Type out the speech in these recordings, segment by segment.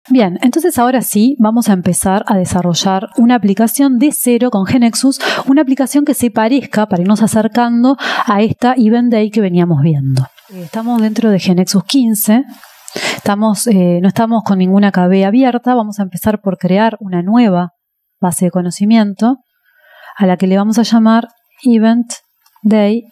Bien, entonces ahora sí vamos a empezar a desarrollar una aplicación de cero con GeneXus, una aplicación que se parezca para irnos acercando a esta Event Day que veníamos viendo. Estamos dentro de GeneXus 15, no estamos con ninguna KB abierta, vamos a empezar por crear una nueva base de conocimiento a la que le vamos a llamar Event Day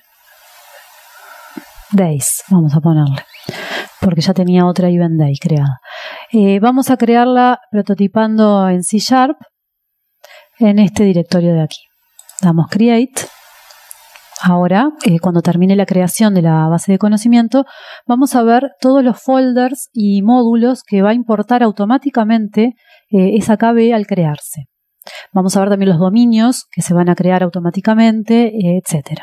Days, vamos a ponerle, porque ya tenía otra Event Day creada. Vamos a crearla prototipando en C# en este directorio de aquí. Damos Create. Ahora, cuando termine la creación de la base de conocimiento, vamos a ver todos los folders y módulos que va a importar automáticamente esa KB al crearse. Vamos a ver también los dominios que se van a crear automáticamente, etc.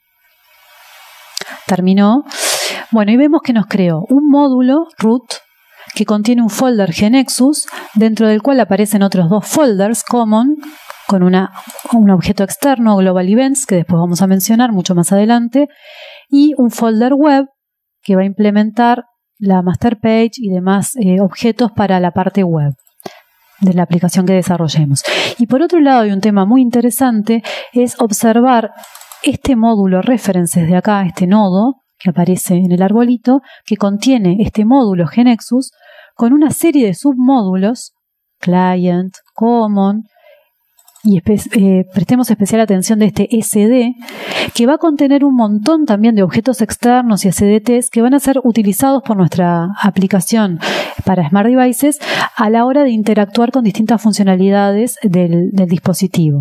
Terminó. Bueno, y vemos que nos creó un módulo root que contiene un folder GeneXus, dentro del cual aparecen otros dos folders common, con un objeto externo, Global Events, que después vamos a mencionar mucho más adelante, y un folder web que va a implementar la master page y demás objetos para la parte web de la aplicación que desarrollemos. Y por otro lado, hay un tema muy interesante, es observar este módulo references de acá, este nodo que aparece en el arbolito, que contiene este módulo GeneXus con una serie de submódulos, client, common, y prestemos especial atención de este SD, que va a contener un montón también de objetos externos y SDTs que van a ser utilizados por nuestra aplicación para Smart Devices a la hora de interactuar con distintas funcionalidades del dispositivo.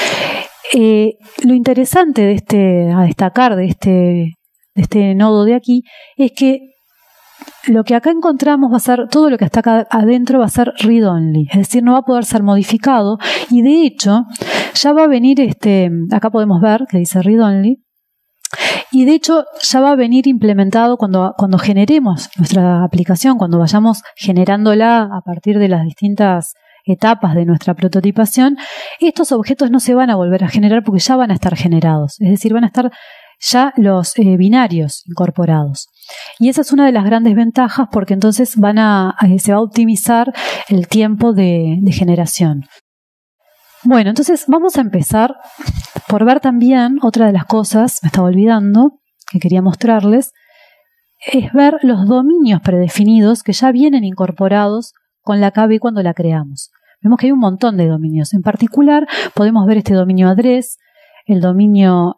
Lo interesante a destacar de este nodo de aquí es que lo que acá encontramos va a ser, todo lo que está acá adentro va a ser read-only, es decir, no va a poder ser modificado, y de hecho ya va a venir, acá podemos ver que dice read-only, y de hecho ya va a venir implementado cuando generemos nuestra aplicación, cuando vayamos generándola a partir de las distintas etapas de nuestra prototipación, estos objetos no se van a volver a generar porque ya van a estar generados, es decir, van a estar ya los binarios incorporados. Y esa es una de las grandes ventajas, porque entonces se va a optimizar el tiempo de generación. Bueno, entonces vamos a empezar por ver también otra de las cosas, me estaba olvidando, que quería mostrarles, es ver los dominios predefinidos que ya vienen incorporados con la KB cuando la creamos. Vemos que hay un montón de dominios. En particular, podemos ver este dominio address, el dominio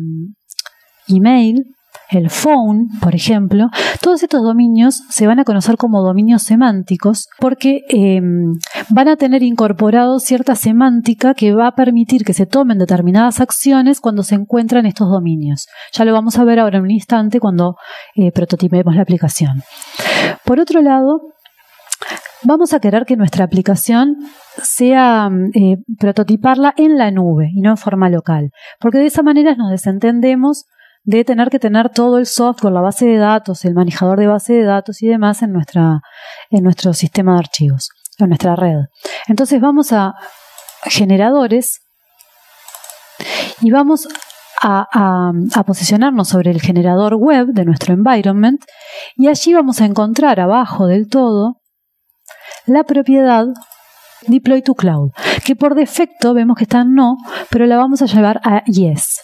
email, el phone, por ejemplo. Todos estos dominios se van a conocer como dominios semánticos porque van a tener incorporado cierta semántica que va a permitir que se tomen determinadas acciones cuando se encuentran estos dominios. Ya lo vamos a ver ahora en un instante cuando prototipemos la aplicación. Por otro lado, vamos a querer que nuestra aplicación sea prototiparla en la nube y no en forma local, porque de esa manera nos desentendemos de tener que tener todo el software, la base de datos, el manejador de base de datos y demás en nuestro sistema de archivos, en nuestra red. Entonces vamos a generadores y vamos a posicionarnos sobre el generador web de nuestro environment, y allí vamos a encontrar abajo del todo la propiedad Deploy to Cloud, que por defecto vemos que está en no, pero la vamos a llevar a yes.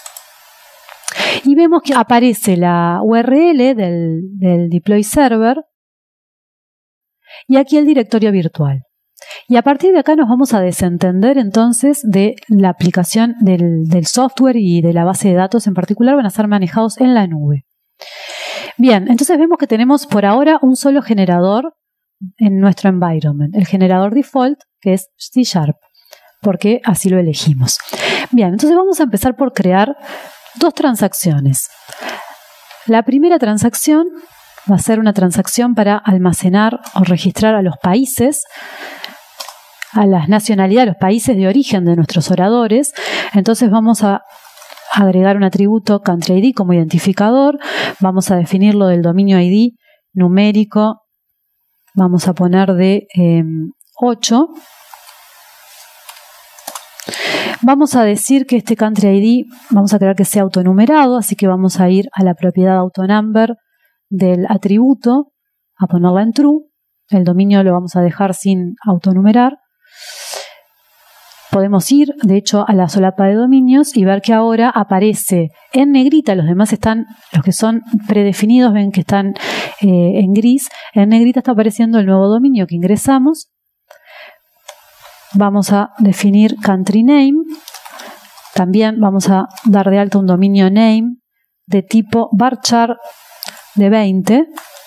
Y vemos que aparece la URL del Deploy Server y aquí el directorio virtual. Y a partir de acá nos vamos a desentender entonces de la aplicación del software y de la base de datos en particular, van a ser manejados en la nube. Bien, entonces vemos que tenemos por ahora un solo generador en nuestro environment, el generador default, que es C#, porque así lo elegimos. Bien, entonces vamos a empezar por crear dos transacciones. La primera transacción va a ser una transacción para almacenar o registrar a los países, a las nacionalidades, a los países de origen de nuestros oradores. Entonces vamos a agregar un atributo Country ID como identificador, vamos a definirlo del dominio ID numérico, vamos a poner de 8. Vamos a decir que este Country ID vamos a crear que sea autonumerado, así que vamos a ir a la propiedad autonumber del atributo, a ponerla en true. el dominio lo vamos a dejar sin autonumerar. Podemos ir, de hecho, a la solapa de dominios y ver que ahora aparece en negrita, los demás están, los que son predefinidos, ven que están en gris, en negrita está apareciendo el nuevo dominio que ingresamos. Vamos a definir country name, también vamos a dar de alta un dominio name de tipo varchar de 20.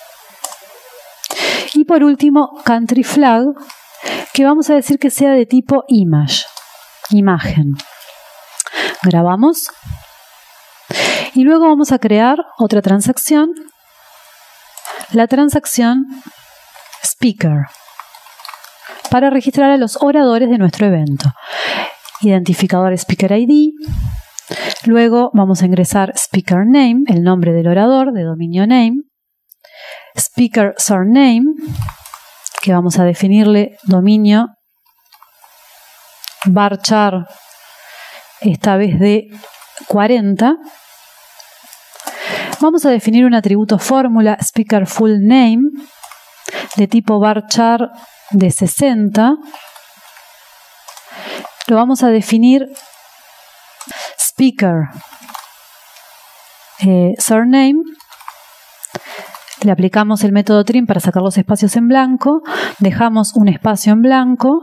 Y por último, country flag, que vamos a decir que sea de tipo image, imagen. Grabamos. Y luego vamos a crear otra transacción, la transacción speaker, para registrar a los oradores de nuestro evento. Identificador speaker ID. Luego vamos a ingresar speaker name, el nombre del orador, de dominio name. Speaker surname, que vamos a definirle dominio varchar, esta vez de 40. Vamos a definir un atributo fórmula speaker full name de tipo varchar de 60. Lo vamos a definir speaker surname. Le aplicamos el método trim para sacar los espacios en blanco, dejamos un espacio en blanco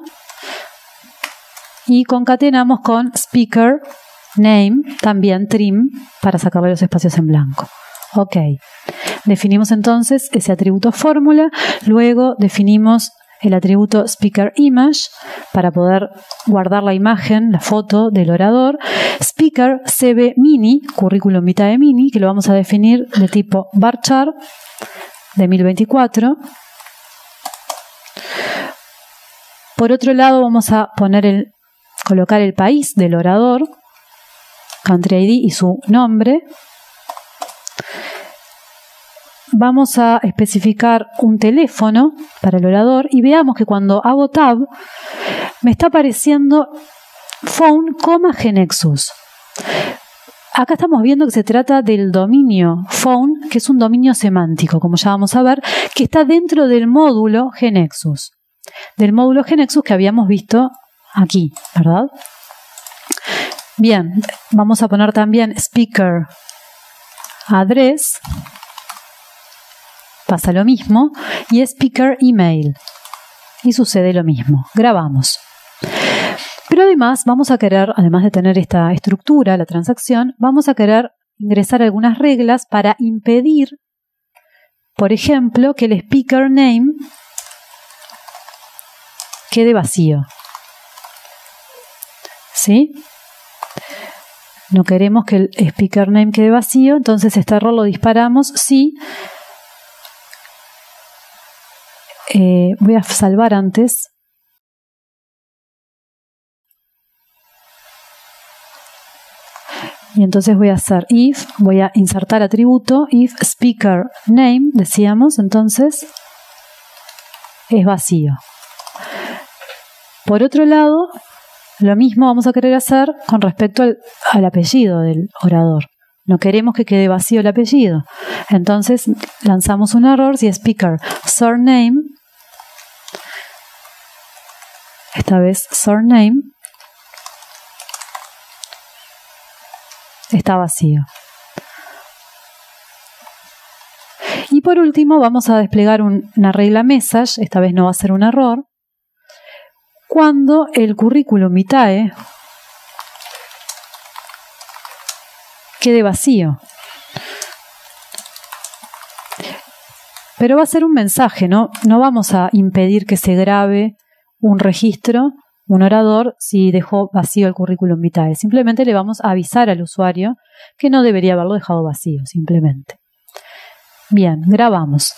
y concatenamos con speaker name, también trim, para sacarle los espacios en blanco. Ok, definimos entonces ese atributo fórmula, luego definimos el atributo speaker image para poder guardar la imagen, la foto del orador. Speaker cb mini, currículum vitae mini, que lo vamos a definir de tipo varchar de 1024. Por otro lado vamos a colocar el país del orador, country ID y su nombre. Vamos a especificar un teléfono para el orador y veamos que cuando hago tab me está apareciendo phone, Genexus. Acá estamos viendo que se trata del dominio phone, que es un dominio semántico, como ya vamos a ver, que está dentro del módulo Genexus. Del módulo Genexus que habíamos visto aquí, ¿verdad? Bien, vamos a poner también speaker address. Pasa lo mismo, y speaker email, y sucede lo mismo. Grabamos. Pero además vamos a querer, además de tener esta estructura, la transacción, vamos a querer ingresar algunas reglas para impedir, por ejemplo, que el speaker name quede vacío. ¿Sí? No queremos que el speaker name quede vacío, entonces este error lo disparamos si voy a salvar antes. Y entonces voy a hacer if, voy a insertar atributo, if speaker name, decíamos, entonces es vacío. Por otro lado, lo mismo vamos a querer hacer con respecto al apellido del orador. No queremos que quede vacío el apellido. Entonces lanzamos un error si speaker surname, esta vez surname, está vacío. Y por último vamos a desplegar una regla message, esta vez no va a ser un error, cuando el currículum vitae quede vacío. Pero va a ser un mensaje, ¿no? No vamos a impedir que se grabe un registro, un orador, si dejó vacío el currículum vitae. Simplemente le vamos a avisar al usuario que no debería haberlo dejado vacío, simplemente. Bien, grabamos.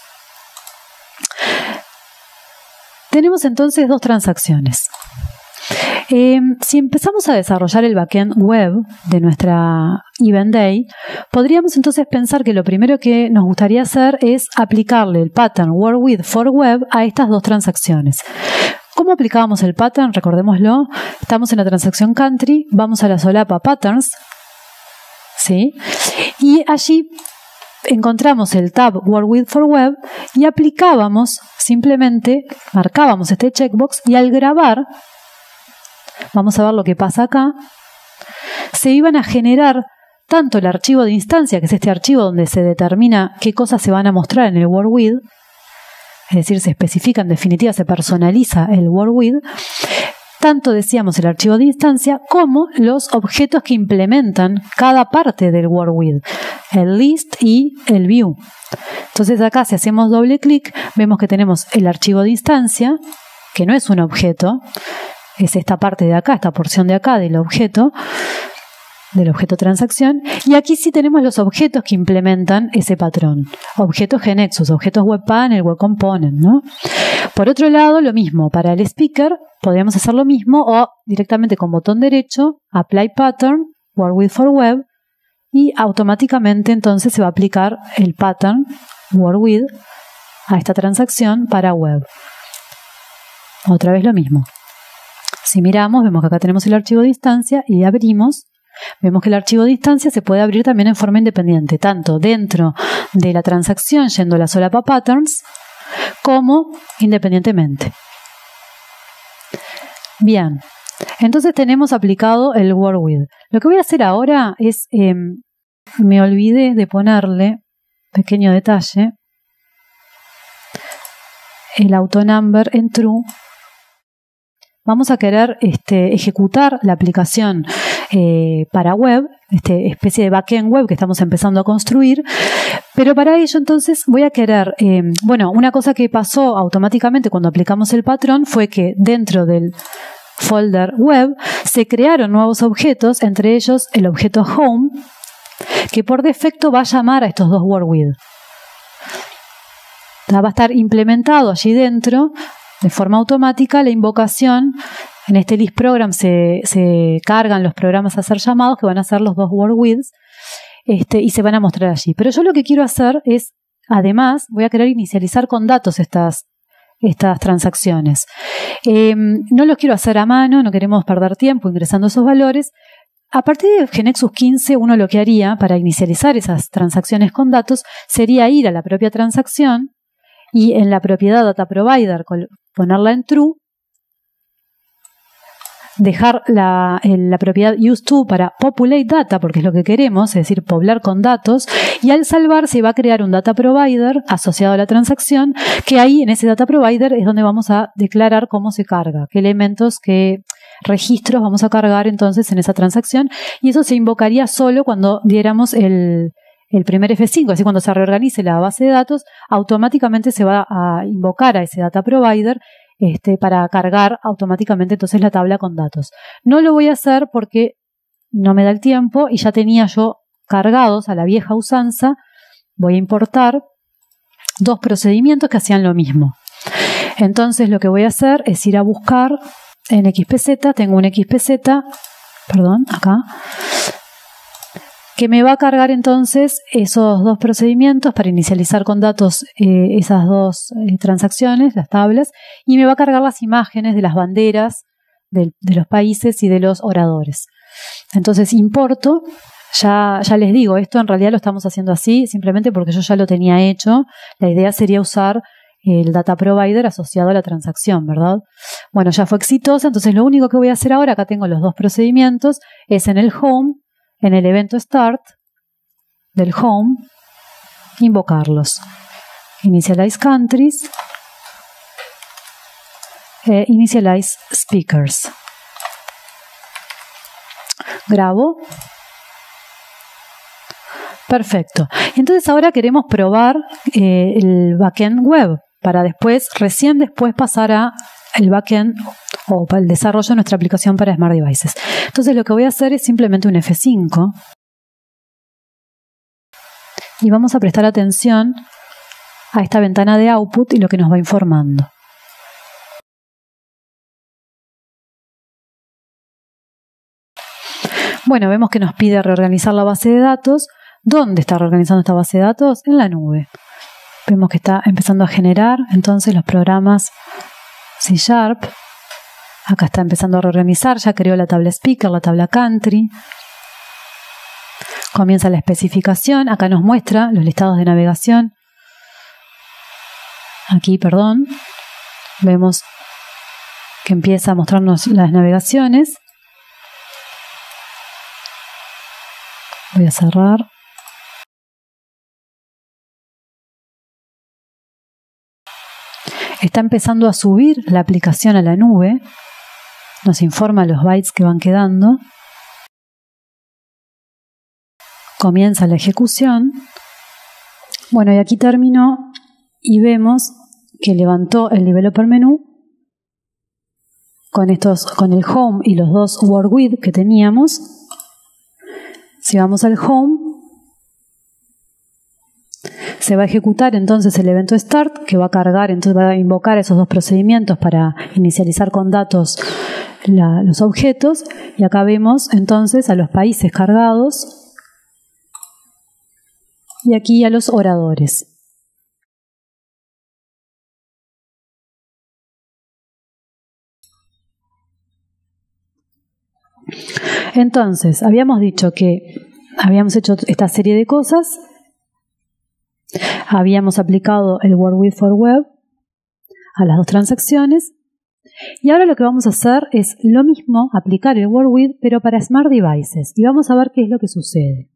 Tenemos entonces dos transacciones. Si empezamos a desarrollar el backend web de nuestra Event Day, podríamos entonces pensar que lo primero que nos gustaría hacer es aplicarle el pattern WordWith for Web a estas dos transacciones. ¿Cómo aplicábamos el pattern? Recordémoslo. Estamos en la transacción country, vamos a la solapa patterns, ¿sí? Y allí encontramos el tab World for Web y aplicábamos, simplemente marcábamos este checkbox y al grabar, vamos a ver lo que pasa acá, se iban a generar tanto el archivo de instancia, que es este archivo donde se determina qué cosas se van a mostrar en el WordWidth, es decir, se especifica, en definitiva, se personaliza el WordWidth, tanto decíamos el archivo de instancia como los objetos que implementan cada parte del WordWidth, el list y el view. Entonces acá si hacemos doble clic vemos que tenemos el archivo de instancia, que no es un objeto, es esta parte de acá, esta porción de acá del objeto transacción, y aquí sí tenemos los objetos que implementan ese patrón. Objetos GNexus, objetos WebPanel, Web Component, ¿no? Por otro lado, lo mismo, para el speaker podríamos hacer lo mismo o directamente con botón derecho, Apply Pattern, WordWidth for Web, y automáticamente entonces se va a aplicar el pattern WordWidth a esta transacción para web. Otra vez lo mismo. Si miramos, vemos que acá tenemos el archivo de instancia y abrimos. Vemos que el archivo de instancia se puede abrir también en forma independiente, tanto dentro de la transacción yendo a la solapa patterns, como independientemente. Bien, entonces tenemos aplicado el WordWidth. Lo que voy a hacer ahora es, me olvidé de ponerle, pequeño detalle, el autonumber en true. Vamos a querer ejecutar la aplicación para web, especie de backend web que estamos empezando a construir, pero para ello entonces voy a querer, una cosa que pasó automáticamente cuando aplicamos el patrón fue que dentro del folder web se crearon nuevos objetos, entre ellos el objeto home, que por defecto va a llamar a estos dos WordWidth. Va a estar implementado allí dentro de forma automática la invocación. En este list program se cargan los programas a ser llamados, que van a ser los dos WordWidths, y se van a mostrar allí. Pero yo lo que quiero hacer es, además, voy a querer inicializar con datos estas transacciones. No los quiero hacer a mano, no queremos perder tiempo ingresando esos valores. A partir de GNexus 15, uno lo que haría para inicializar esas transacciones con datos sería ir a la propia transacción y en la propiedad Data Provider ponerla en true, dejar la propiedad useTo para populate data, porque es lo que queremos, es decir, poblar con datos, y al salvar se va a crear un data provider asociado a la transacción, que ahí en ese data provider es donde vamos a declarar cómo se carga, qué elementos, qué registros vamos a cargar entonces en esa transacción, y eso se invocaría solo cuando diéramos el primer F5, así cuando se reorganice la base de datos, automáticamente se va a invocar a ese data provider para cargar automáticamente entonces la tabla con datos. No lo voy a hacer porque no me da el tiempo y ya tenía yo cargados a la vieja usanza. Voy a importar dos procedimientos que hacían lo mismo. Entonces lo que voy a hacer es ir a buscar en XPZ, tengo un XPZ, acá, que me va a cargar entonces esos dos procedimientos para inicializar con datos esas dos transacciones, las tablas, y me va a cargar las imágenes de las banderas de los países y de los oradores. Entonces importo, ya les digo, esto en realidad lo estamos haciendo así, simplemente porque yo ya lo tenía hecho. La idea sería usar el data provider asociado a la transacción, ¿verdad? Bueno, ya fue exitosa, entonces lo único que voy a hacer ahora, acá tengo los dos procedimientos, es en el home, en el evento start del home, invocarlos. Initialize countries, initialize speakers. Grabo. Perfecto. Entonces ahora queremos probar el backend web para recién después pasar a el backend o para el desarrollo de nuestra aplicación para Smart Devices. Entonces lo que voy a hacer es simplemente un F5 y vamos a prestar atención a esta ventana de output y lo que nos va informando. Bueno, vemos que nos pide reorganizar la base de datos. ¿Dónde está reorganizando esta base de datos? En la nube. Vemos que está empezando a generar entonces los programas C#. Acá está empezando a reorganizar, ya creó la tabla speaker, la tabla country. Comienza la especificación. Acá nos muestra los listados de navegación. Aquí, perdón, vemos que empieza a mostrarnos las navegaciones. Voy a cerrar. Está empezando a subir la aplicación a la nube. Nos informa los bytes que van quedando. Comienza la ejecución. Bueno, y aquí terminó y vemos que levantó el developer menú con el home y los dos work with que teníamos. Si vamos al home, se va a ejecutar entonces el evento start, que va a cargar, entonces va a invocar esos dos procedimientos para inicializar con datos los objetos. Y acá vemos entonces a los países cargados y aquí a los oradores. Entonces, habíamos dicho que habíamos hecho esta serie de cosas, habíamos aplicado el work with for web a las dos transacciones y ahora lo que vamos a hacer es lo mismo, aplicar el work with pero para smart devices y vamos a ver qué es lo que sucede.